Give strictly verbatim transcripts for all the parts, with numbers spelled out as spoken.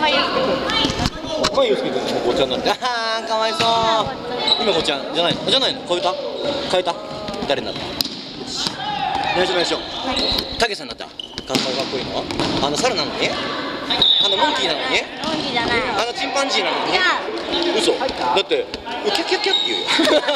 前祐介君。 前祐介君もごちゃんになって、ああかわいそう。今ごちゃんじゃないのじゃないの変えた変えた誰になった内緒内緒たけさんになった。顔かっこいいのあの猿なのにあのモンキーなのにモンキーじゃない。 あのチンパンジーなのに嘘だってウキャキャキャって言うよ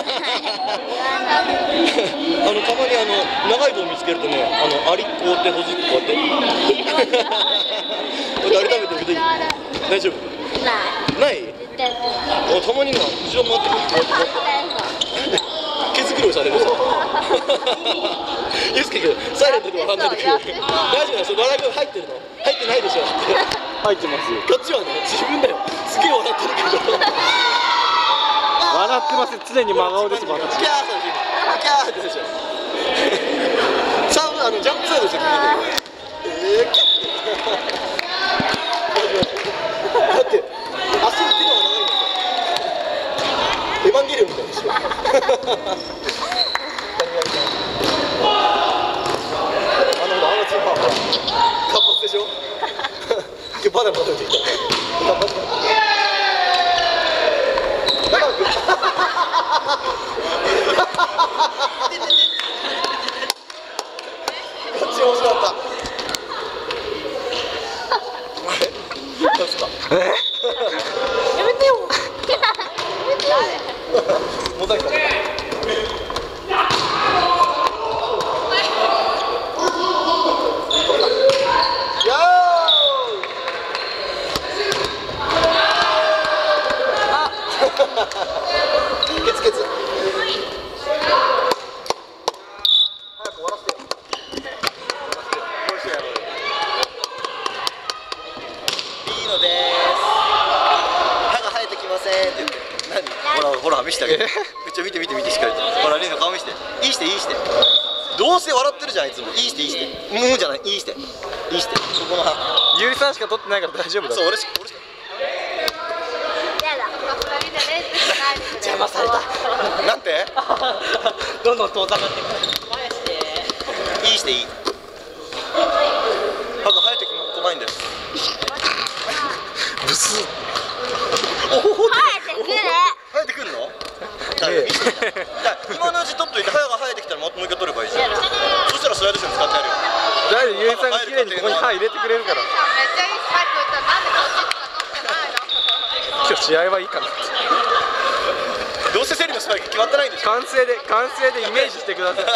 あのたまにあの長い棒見つけるとねあのアリこうやってほじってこうやってあれ食べてみていい大丈夫ないたまにの後ろ回ってくるこうやって毛づくろいされるさゆうすけくんサイレントで笑んでるけど大丈夫だよそれ笑い声入ってるの入ってないでしょ入ってますよこっちはね自分だよすげえ笑ってるけど笑ってます常に真顔です私。 キャーさキャーってでしょサーブあのジャンプサーブですよ君えーキャーだって足の手の方が長いんですよエヴァンゲリオンみたいでしょ活発でしょバナナ食べてきた活発だ長くこっち面白かったどうですかえやめてよモザイクケツケツ早く終わらせてよいいのです歯が生えてきませんって言って何ほらほら見せてあげてめっちゃ見て見て見てしっかりとほらリンの顔見せていいしていいしてどうせ笑ってるじゃんいつもいいしていいしてムーじゃないいいしていいしてここの歯ゆうりさんしか取ってないから大丈夫だそう俺しか俺しか邪魔されたなんてどんどん遠ざかってくるいいしていい歯が生えてこないんですブスおほほ生えてくる生えてくるの今のうち取っといて歯が生えてきたらもう一回取ればいいじゃんそしたらスライドション使ってやるよだいぶゆうりさんが綺麗にここに歯入れてくれるから今日試合はいいかなどうせセリのスパイク決まってないんでしょ完成で完成でイメージしてください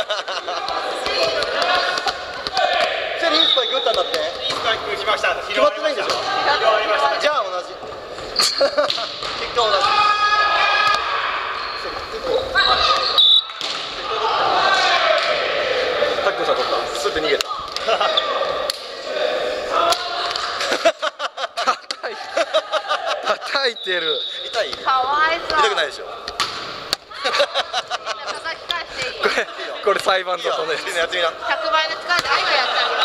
セリいいスパイク打ったんだっていいスパイク打ちました決まってないんでしょじゃあ同じ結果同じタックルさん取ったスッて逃げた叩いてる痛いかわいそう痛くないでしょこれこれ裁判沙汰ねやってみなひゃくばいの力で愛がやった